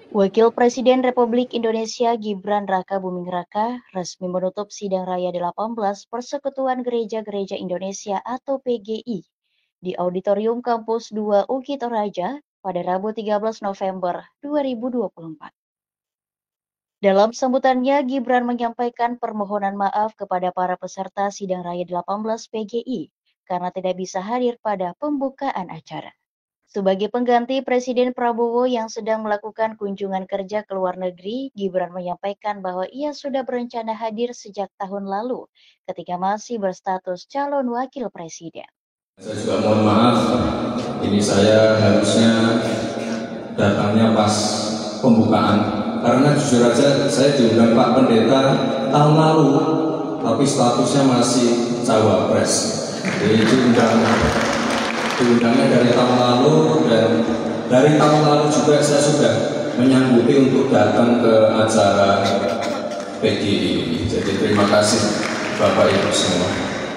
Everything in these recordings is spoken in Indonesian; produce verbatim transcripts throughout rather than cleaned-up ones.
Wakil Presiden Republik Indonesia Gibran Raka-Buming Raka resmi menutup Sidang Raya delapan belas Persekutuan Gereja-Gereja Indonesia atau P G I di Auditorium Kampus dua U K I Toraja pada Rabu tiga belas November dua ribu dua puluh empat. Dalam sambutannya, Gibran menyampaikan permohonan maaf kepada para peserta Sidang Raya delapan belas P G I karena tidak bisa hadir pada pembukaan acara. Sebagai pengganti Presiden Prabowo yang sedang melakukan kunjungan kerja ke luar negeri, Gibran menyampaikan bahwa ia sudah berencana hadir sejak tahun lalu ketika masih berstatus calon wakil presiden. Saya juga mohon maaf, ini saya harusnya datangnya pas pembukaan, karena jujur aja saya diundang Pak Pendeta tahun lalu, tapi statusnya masih cawapres. Jadi diundang, diundangnya dari tahun lalu, dan dari tahun lalu juga saya sudah menyanggupi untuk datang ke acara P G I ini. Jadi terima kasih Bapak Ibu semua.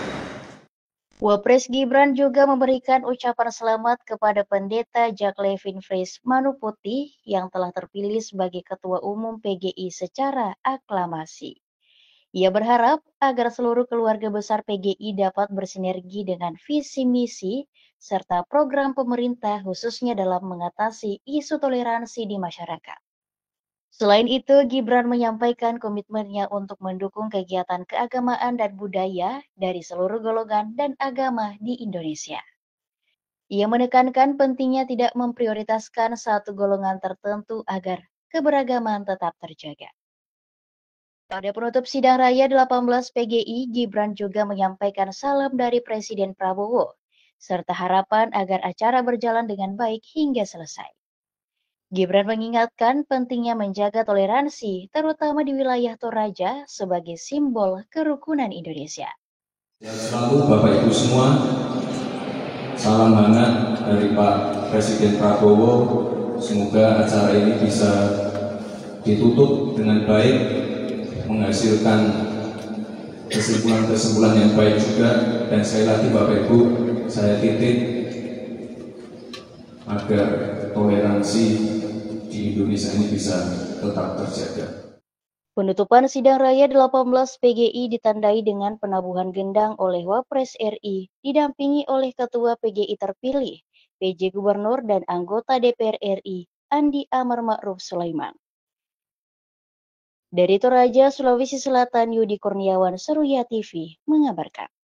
Wapres Gibran juga memberikan ucapan selamat kepada Pendeta Jack Levin Fries Manuputi yang telah terpilih sebagai Ketua Umum P G I secara aklamasi. Ia berharap agar seluruh keluarga besar P G I dapat bersinergi dengan visi misi serta program pemerintah khususnya dalam mengatasi isu toleransi di masyarakat. Selain itu, Gibran menyampaikan komitmennya untuk mendukung kegiatan keagamaan dan budaya dari seluruh golongan dan agama di Indonesia. Ia menekankan pentingnya tidak memprioritaskan satu golongan tertentu agar keberagaman tetap terjaga. Pada penutup Sidang Raya delapan belas P G I, Gibran juga menyampaikan salam dari Presiden Prabowo, serta harapan agar acara berjalan dengan baik hingga selesai. Gibran mengingatkan pentingnya menjaga toleransi, terutama di wilayah Toraja sebagai simbol kerukunan Indonesia. Sehat selalu Bapak Ibu semua, salam hangat dari Pak Presiden Prabowo. Semoga acara ini bisa ditutup dengan baik, menghasilkan kesimpulan-kesimpulan yang baik juga. Dan sekali lagi Bapak Ibu, saya titip agar toleransi di Indonesia ini bisa tetap terjaga. Penutupan Sidang Raya delapan belas P G I ditandai dengan penabuhan gendang oleh Wapres R I, didampingi oleh Ketua P G I terpilih, P J Gubernur dan anggota D P R R I, Andi Amar Ma'ruf Sulaiman. Dari Toraja, Sulawesi Selatan, Yudi Kurniawan, Seruya T V, mengabarkan.